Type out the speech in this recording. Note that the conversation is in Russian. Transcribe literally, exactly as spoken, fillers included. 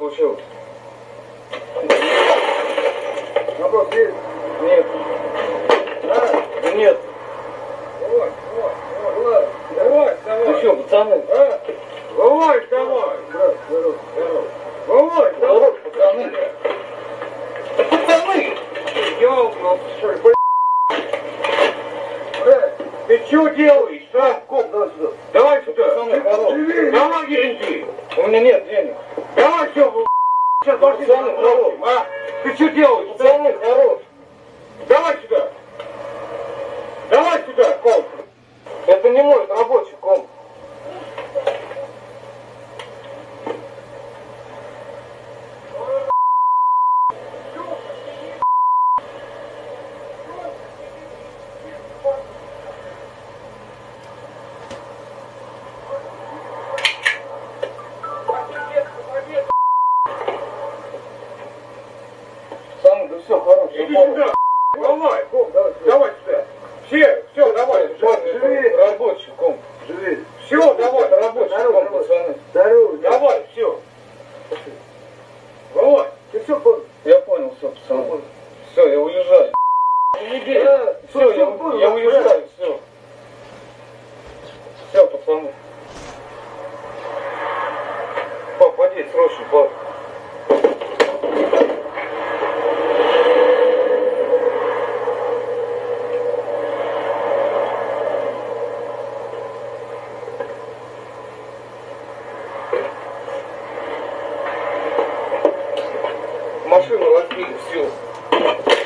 случилось? Вопрос есть? Нет. А? Да нет. Давай, давай, давай, давай. Ты что, пацаны? А? Давай, давай. Здравствуй, здорово, здорово. Давай, давай, пацаны. Да пацаны! Ёлка, что ли, блядь? Ты что делаешь, а? Коп, давай сюда. Давай сюда. Пацаны, хорош. Давай деньги. У меня нет денег. Давай все, блядь. Сейчас пошли. Пацаны, хорош. А? Ты что делаешь? Пацаны, хорош. Давай сюда. Давай сюда, комп. Это не мой, это рабочий комп. Пацаны, да все, хорош. Иди сюда. Давай, комп, давай, давай сюда. Все, все, давай. Живи. Рабочий комп. Живи. Все, давай. Это рабочий комп, пацаны. Здорово. Давай, все. Давай. Ты все понял? Я понял, все, пацаны. Все, я уезжаю. Да, Все, я, я уезжаю, все. Все, пацаны. Пап, одеть срочно, пап. Машину разбили, все.